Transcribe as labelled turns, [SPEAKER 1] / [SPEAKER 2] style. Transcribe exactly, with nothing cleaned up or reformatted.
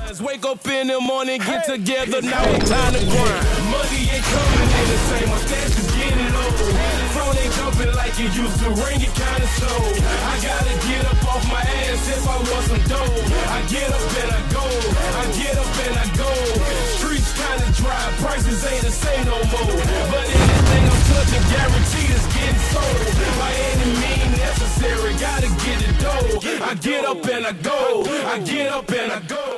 [SPEAKER 1] Wake up in the morning, get hey, together, now it's time to grind. Money ain't coming in the same, my stats is getting low. Phone ain't jumping like it used to, ring it kinda slow. I gotta get up off my ass if I want some dough. I get up and I go, I get up and I go. Streets kinda dry, prices ain't the same no more. But anything I'm touching, guaranteed is getting sold. By any means necessary, gotta get the dough. I get up and I go, I get up and I go.